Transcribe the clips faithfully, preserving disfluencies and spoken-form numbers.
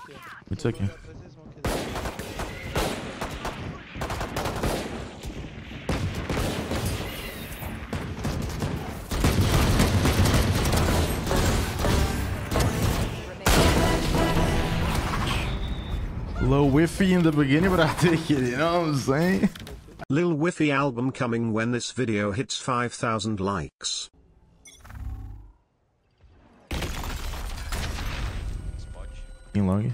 It's okay. Low Wi-Fi in the beginning, but I take it, you know what I'm saying? Lil Wi-Fi album coming when this video hits five thousand likes. Em log.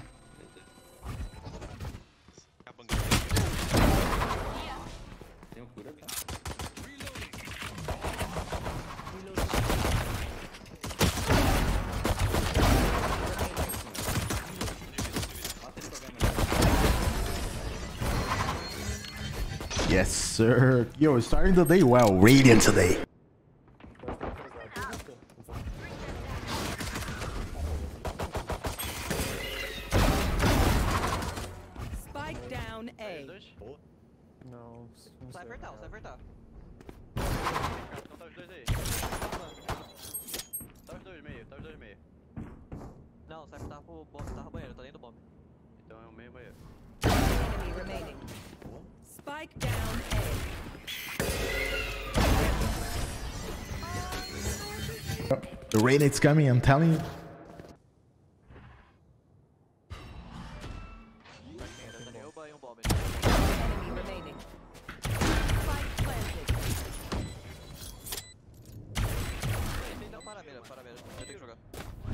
Yes, sir. Yo, starting the day well. Radiant today. Spike down A. Não, não Sai sei. apertar, sai apertar. Então tá os dois aí. Tá os dois meio, tá os dois meio. Não, sai apertar pro bomb, tá no banheiro, tá dentro do bomb. Então é o meio banheiro. Enemy remaining. Spike down A. The Radiant's coming, I'm telling you. Tá nem o banho, um bomb. Enemy remaining. Spike planted. Não, para a mira, para a mira. Eu tenho que jogar.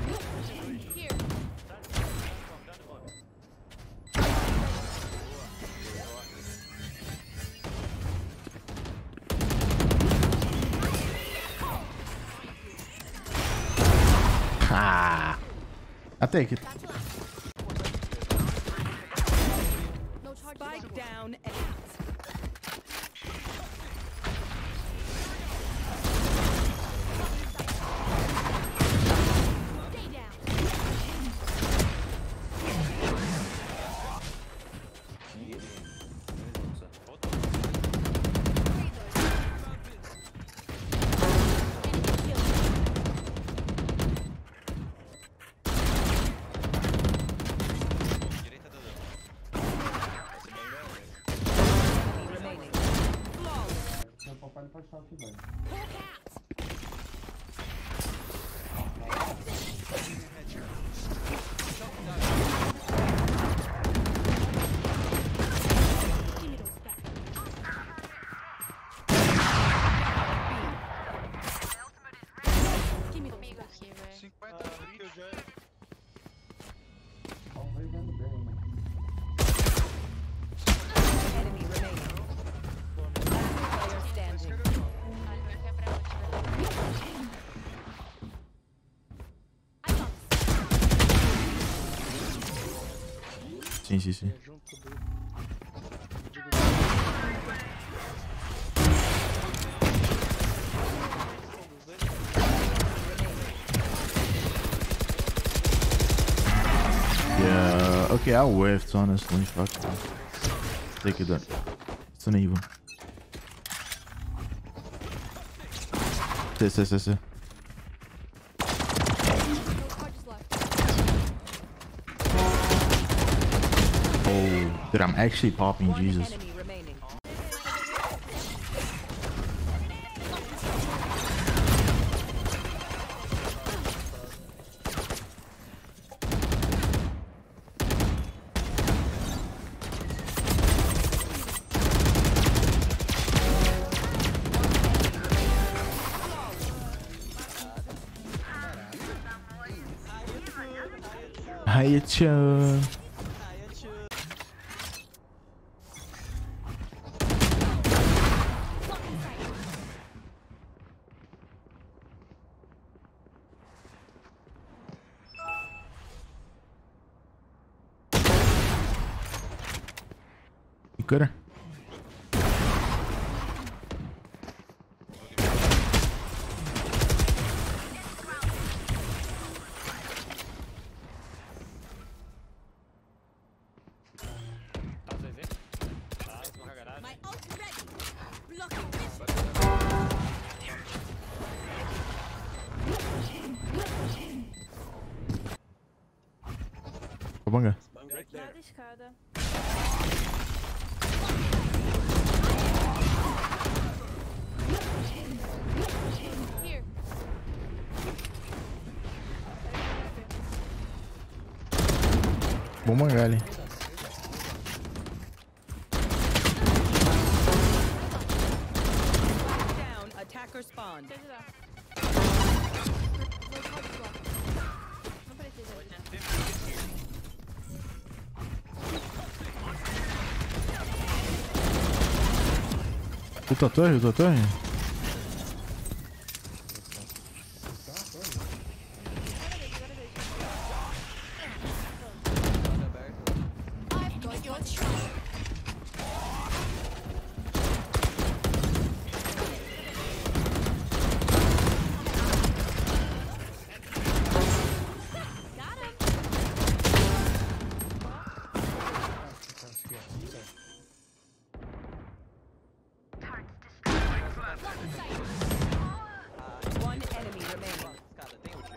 Ah, I take it. Spike down A. Enemy remaining. Last player standing. Sim, sim, sim. Yeah, okay, I whiffed, honestly. Fuck this. Take it then. It's an evil. This, this, this, this. Oh, dude, I'm actually popping, One Jesus. enemy remaining. Hiya, Chun. You coulda. My ult ready. Blocking this. Ô, Banga. Lá da escada. Here. Bom mangalho. Down. Attacker spawn. Deixa eu ajudar. Vou pode pular. Não precisa ajudar. Puta torre, puta torre. I've got your track. Got him. One enemy remaining. Escada, tem ult.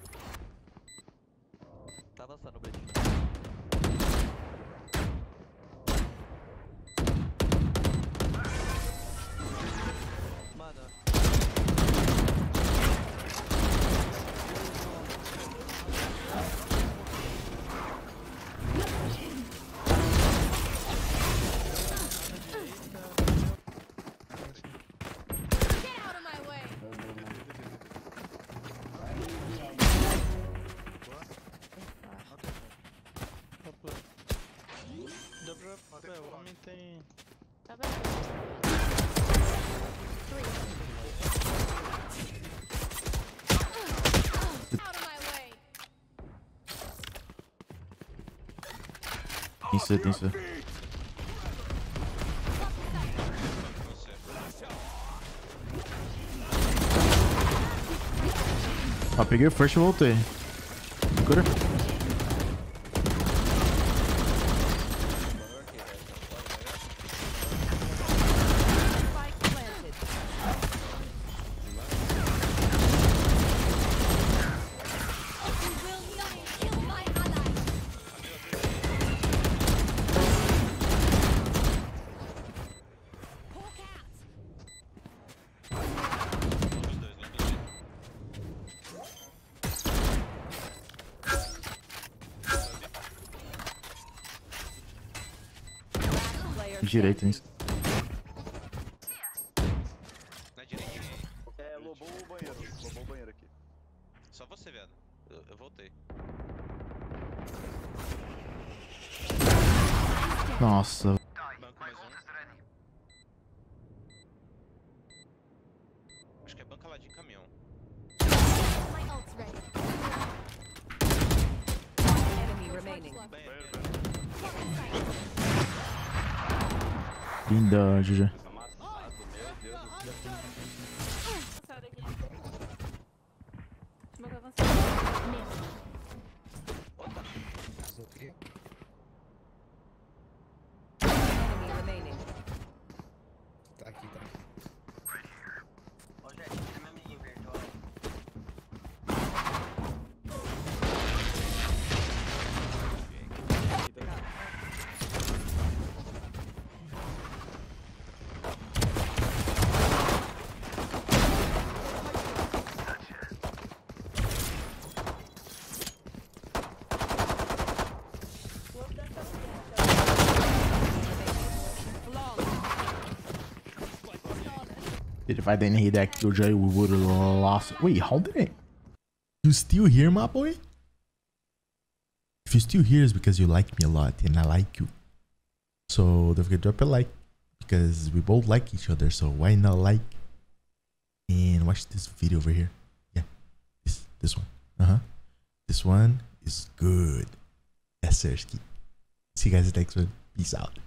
Tá avançando o Blitz. Mano. Get out of my way. Dobra, o homem tem... Tá vendo? Out of my way. Tem C, tem C. Ah, peguei o first e voltei. Cura. Spike planted. You will not kill my ally. Hawk out. Player Direito, hein? Na direita. É, lobou o banheiro. Lobou o banheiro aqui. Só você, viado. Eu, eu voltei. Nossa. Banco mais um. Acho que é banca lá de caminhão. My ult's ready. enemy remaining. Banheiro, Linda, G G. Avançado aqui. Smoke avançado. Enemy remaining. Tá aqui, tá aqui. Ô, gente, tem meu amiguinho verde, ó. Dude, if I didn't hit that killjoy, we would have lost. Wait, how did it? You still here, my boy? If you still here, it's because you like me a lot and I like you. So don't forget to drop a like because we both like each other. So why not like and watch this video over here? Yeah, this this one. Uh huh. This one is good. Yes, sir. See you guys next one. Peace out.